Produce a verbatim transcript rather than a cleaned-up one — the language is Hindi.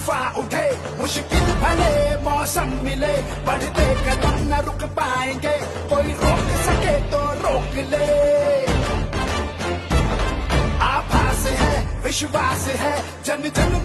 तूफान उठे, मुश्किल भले मौसम मिले, बढ़ते कदम न रुक पाएंगे, कोई रोक सके तो रोक ले। आभास है, विश्वास है, जन जन